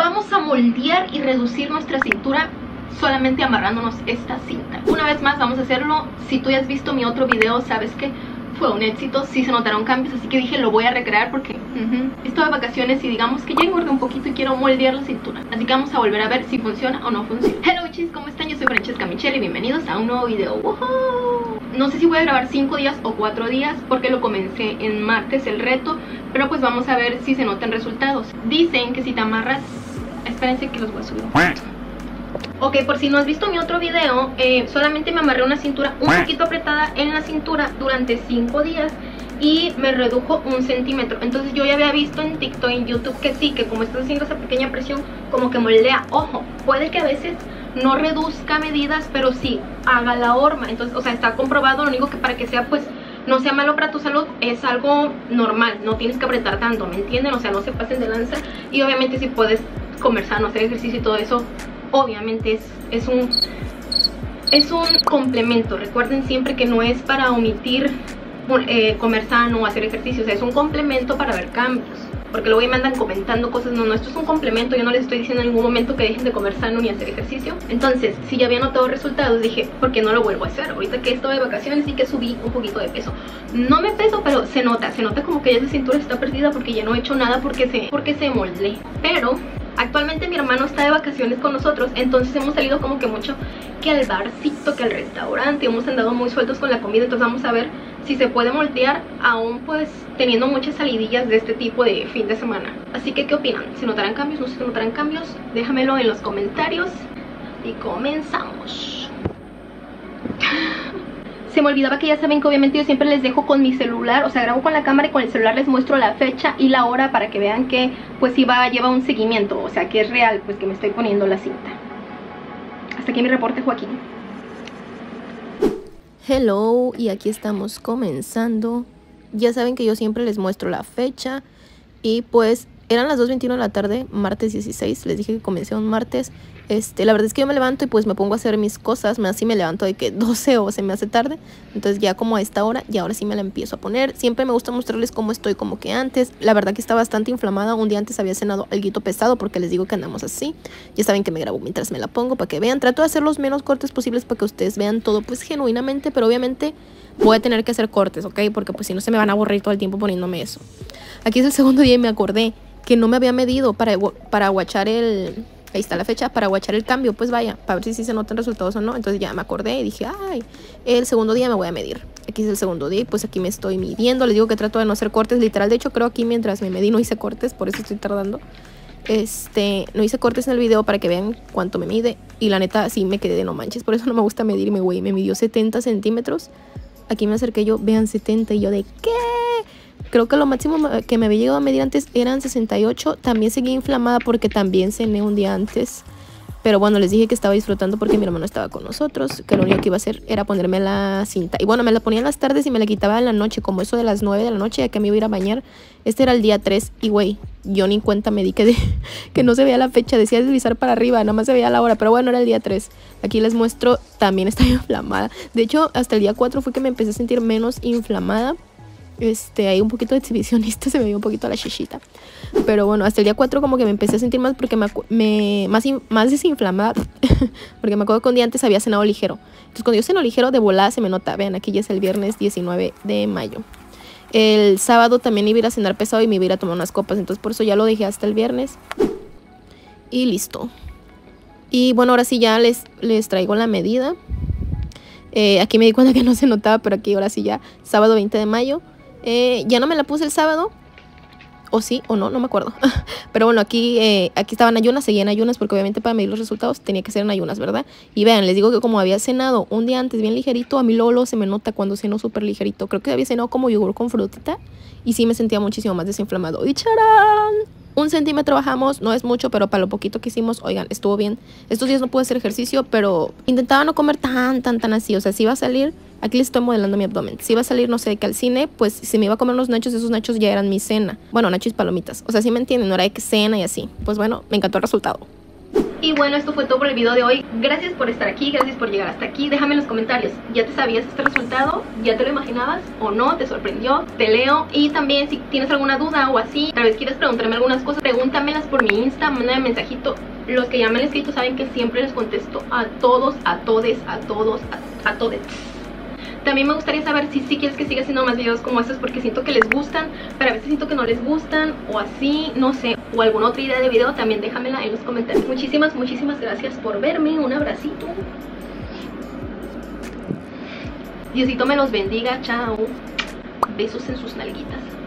Vamos a moldear y reducir nuestra cintura solamente amarrándonos esta cinta. Una vez más vamos a hacerlo. Si tú ya has visto mi otro video, sabes que fue un éxito, sí se notaron cambios, así que dije lo voy a recrear porque estoy de vacaciones y digamos que ya engordé un poquito y quiero moldear la cintura. Así que vamos a volver a ver si funciona o no funciona. Hello chis, ¿cómo están? Yo soy Francesca Michelle y bienvenidos a un nuevo video. ¡Woohoo! No sé si voy a grabar 5 días o 4 días porque lo comencé en martes el reto, pero pues vamos a ver si se notan resultados. Dicen que si te amarras... Espérense que los voy a subir. Ok, por si no has visto mi otro video, solamente me amarré una cintura un poquito apretada en la cintura durante 5 días y me redujo 1 centímetro. Entonces yo ya había visto en TikTok y en YouTube que sí, que como estás haciendo esa pequeña presión, como que moldea. Ojo, puede que a veces no reduzca medidas, pero sí haga la horma. Entonces, o sea, está comprobado. Lo único que para que sea, pues, no sea malo para tu salud, es algo normal. No tienes que apretar tanto, ¿me entienden? O sea, no se pasen de lanza. Y obviamente si puedes comer sano, hacer ejercicio y todo eso, obviamente es un complemento. Recuerden siempre que no es para omitir comer sano o hacer ejercicio. O sea, es un complemento para ver cambios. Porque luego me andan comentando cosas. No, esto es un complemento. Yo no les estoy diciendo en ningún momento que dejen de comer sano ni hacer ejercicio. Entonces, si ya había notado resultados, dije, ¿por qué no lo vuelvo a hacer? Ahorita que estoy de vacaciones y que subí un poquito de peso. No me peso, pero se nota como que ya esa cintura está perdida porque ya no he hecho nada porque se molde. Pero actualmente mi hermano está de vacaciones con nosotros, entonces hemos salido como que mucho, que al barcito, que al restaurante, hemos andado muy sueltos con la comida. Entonces vamos a ver si se puede moldear aún pues teniendo muchas salidillas de este tipo de fin de semana. Así que, ¿qué opinan? ¿Se notarán cambios? ¿No se notarán cambios? Déjamelo en los comentarios y comenzamos. Se me olvidaba que ya saben que obviamente yo siempre les dejo con mi celular, o sea, grabo con la cámara y con el celular les muestro la fecha y la hora para que vean que pues lleva un seguimiento, o sea, que es real, pues que me estoy poniendo la cinta. Hasta aquí mi reporte, Joaquín. Hello, y aquí estamos comenzando. Ya saben que yo siempre les muestro la fecha y pues eran las 2:21 de la tarde, martes 16, les dije que comencé un martes. La verdad es que yo me levanto y pues me pongo a hacer mis cosas, así me levanto de que 12 o se me hace tarde, entonces ya como a esta hora, y ahora sí me la empiezo a poner. Siempre me gusta mostrarles cómo estoy como que antes. La verdad que está bastante inflamada, un día antes había cenado alguito pesado porque les digo que andamos así. Ya saben que me grabo mientras me la pongo para que vean, trato de hacer los menos cortes posibles para que ustedes vean todo pues genuinamente, pero obviamente voy a tener que hacer cortes, ¿ok? Porque pues si no se me van a aburrir todo el tiempo poniéndome eso. Aquí es el segundo día y me acordé que no me había medido para guachar el... Ahí está la fecha, para guachar el cambio, pues vaya, para ver si se notan resultados o no. Entonces ya me acordé y dije, ay, el segundo día me voy a medir. Aquí es el segundo día y pues aquí me estoy midiendo. Les digo que trato de no hacer cortes, literal. De hecho, creo aquí mientras me medí no hice cortes, por eso estoy tardando. No hice cortes en el video para que vean cuánto me mide. Y la neta, sí me quedé de no manches, por eso no me gusta medirme, güey. Me midió 70 centímetros. Aquí me acerqué yo, vean, 70 y yo de, ¿qué? Creo que lo máximo que me había llegado a medir antes eran 68. También seguía inflamada porque también cené un día antes. Pero bueno, les dije que estaba disfrutando porque mi hermano estaba con nosotros. Que lo único que iba a hacer era ponerme la cinta. Y bueno, me la ponía en las tardes y me la quitaba en la noche. Como eso de las 9 de la noche, ya que me iba a ir a bañar. Este era el día 3. Y güey, yo ni cuenta me di que no se veía la fecha. Decía deslizar para arriba, nada más se veía la hora. Pero bueno, era el día 3. Aquí les muestro, también estaba inflamada. De hecho, hasta el día 4 fue que me empecé a sentir menos inflamada. Hay un poquito de exhibicionista, se me vio un poquito la chichita. Pero bueno, hasta el día 4 como que me empecé a sentir más porque más desinflamada. Porque me acuerdo que un día antes había cenado ligero. Entonces cuando yo ceno ligero, de volada se me nota. Vean, aquí ya es el viernes 19 de mayo. El sábado también iba a ir a cenar pesado y me iba a ir a tomar unas copas. Entonces por eso ya lo dejé hasta el viernes. Y listo. Y bueno, ahora sí ya les traigo la medida. Aquí me di cuenta que no se notaba, pero aquí ahora sí ya, sábado 20 de mayo. Ya no me la puse el sábado, o sí, o no, no me acuerdo. Pero bueno, aquí estaba en ayunas, seguía en ayunas porque obviamente para medir los resultados tenía que ser en ayunas, ¿verdad? Y vean, les digo que como había cenado un día antes bien ligerito, a mí luego se me nota cuando ceno súper ligerito. Creo que había cenado como yogur con frutita y sí me sentía muchísimo más desinflamado. ¡Y charán! 1 centímetro bajamos, no es mucho, pero para lo poquito que hicimos, oigan, estuvo bien. Estos días no pude hacer ejercicio, pero intentaba no comer tan así. O sea, si iba a salir, aquí les estoy modelando mi abdomen. Si iba a salir, no sé, que al cine, pues si me iba a comer unos nachos, esos nachos ya eran mi cena. Bueno, nachos y palomitas. O sea, sí me entienden, no era de que cena y así. Pues bueno, me encantó el resultado. Y bueno, esto fue todo por el video de hoy. Gracias por estar aquí, gracias por llegar hasta aquí. Déjame en los comentarios, ¿ya te sabías este resultado? ¿Ya te lo imaginabas o no? ¿Te sorprendió? Te leo. Y también si tienes alguna duda o así, tal vez quieres preguntarme algunas cosas, pregúntamelas por mi Insta, mándame mensajito. Los que ya me han escrito saben que siempre les contesto a todos, a todes, a todos, a todes. También me gustaría saber si sí quieres que siga haciendo más videos como estos, porque siento que les gustan, pero a veces siento que no les gustan o así, no sé, o alguna otra idea de video, también déjamela en los comentarios. Muchísimas gracias por verme, un abracito. Diosito me los bendiga, chao. Besos en sus nalguitas.